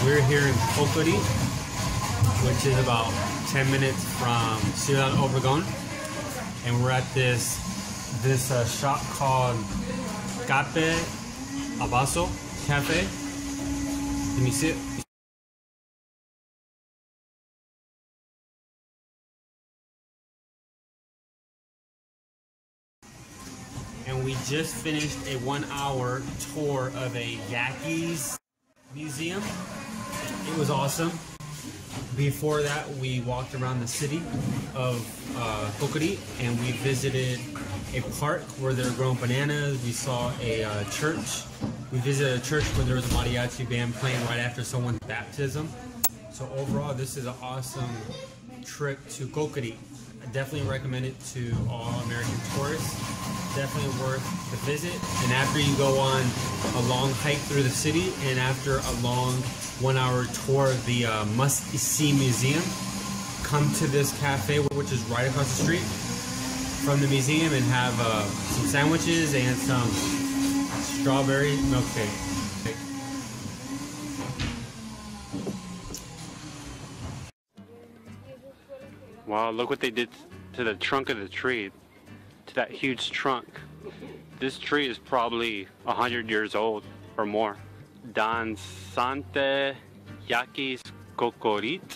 We're here in Cocorit, which is about 10 minutes from Ciudad Obregon, and we're at this shop called Cafe Abaso Cafe. Let me sit. And we just finished a 1-hour tour of a Yankees museum. It was awesome. Before that, we walked around the city of Cocorit, and we visited a park where they were growing bananas. We saw a church. We visited a church where there was a mariachi band playing right after someone's baptism. So overall, this is an awesome trip to Cocorit. I definitely recommend it to all American tourists. Definitely worth the visit. And after you go on a long hike through the city, and after a long 1-hour tour of the must-see museum, come to this cafe, which is right across the street from the museum, and have some sandwiches and some strawberry milkshake. Wow, look what they did to the trunk of the tree, to that huge trunk. This tree is probably 100 years old or more. Dansante Yaquis Cocorit.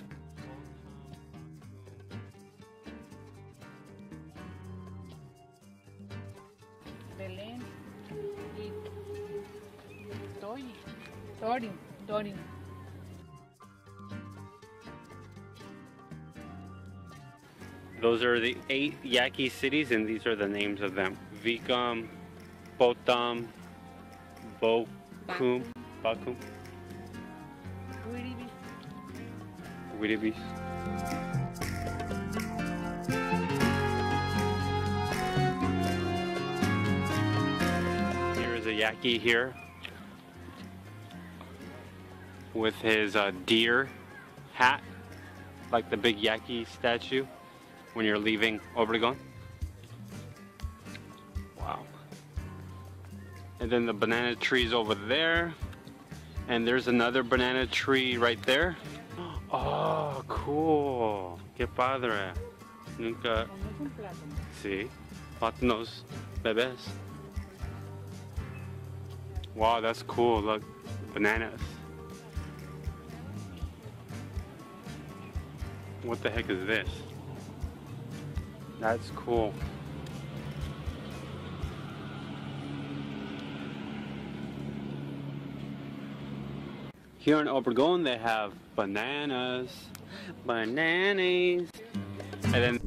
Belén y Dorin. Those are the 8 Yaqui cities, and these are the names of them. Vicum, Potam, Bakum, Wiribis. Here is a Yaqui here with his deer hat, like the big Yaqui statue when you're leaving Obregon. Wow. And then the banana trees over there. And there's another banana tree right there. Oh, cool. Qué padre. Nunca. Sí. Plátanos bebés. Wow, that's cool. Look, bananas. What the heck is this? That's cool. Here in Obregon, they have bananas. And then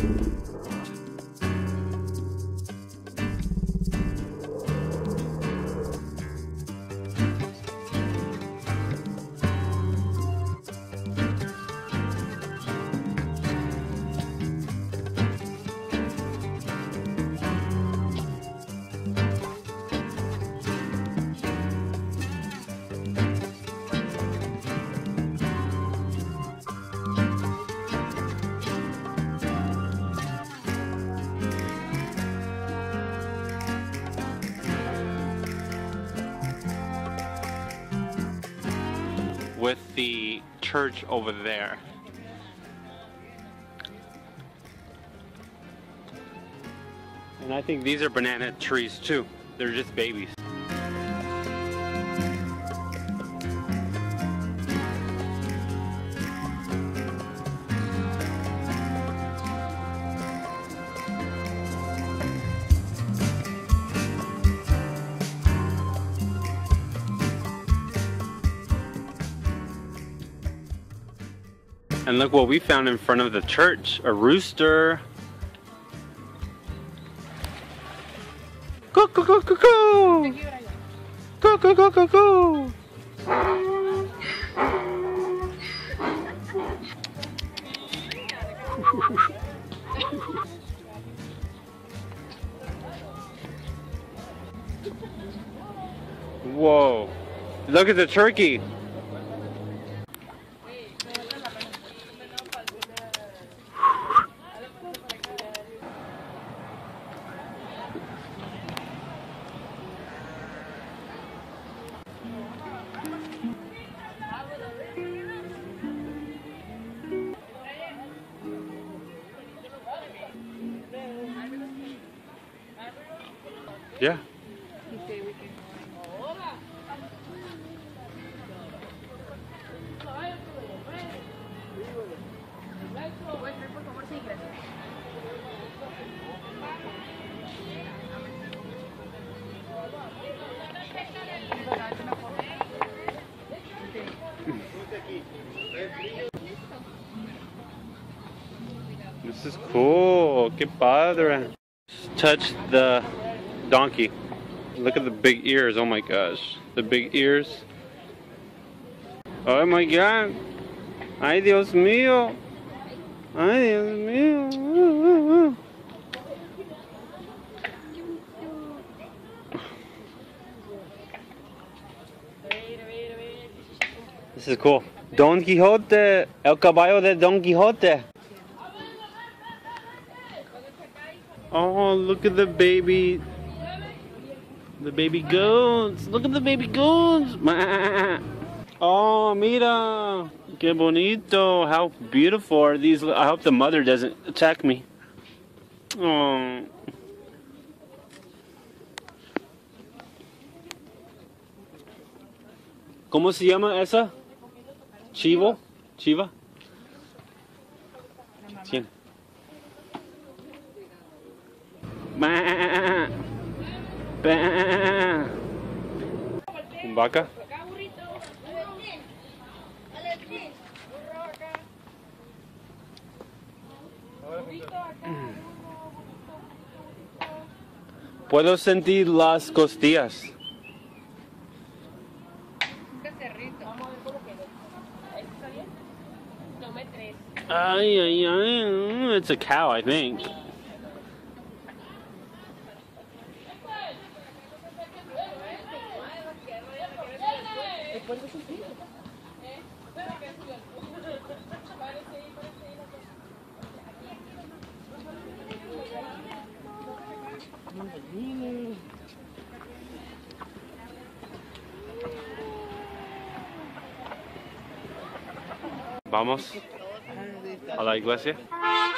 with the church over there. And I think these are banana trees too. They're just babies. And look what we found in front of the church, a rooster. Cuckoo, cuckoo, cuckoo. Cuckoo, cuckoo, cuckoo. Whoa, look at the turkey. Yeah. He said we can go. This is cool. Qué padre. Touch the donkey. Look at the big ears. Oh my gosh. The big ears. Oh my god. Ay, Dios mío. Ay, Dios mío. This is cool. Don Quixote. El caballo de Don Quixote. Oh, look at the baby. The baby goats. Look at the baby goats. Oh, mira. Qué bonito. How beautiful are these. I hope the mother doesn't attack me. Oh. ¿Cómo se llama esa? Chivo? Chiva? ¿Quién? ¿Vaca? Puedo sentir las costillas. Ay, ay, ay. It's a cow, I think. Vamos a la iglesia.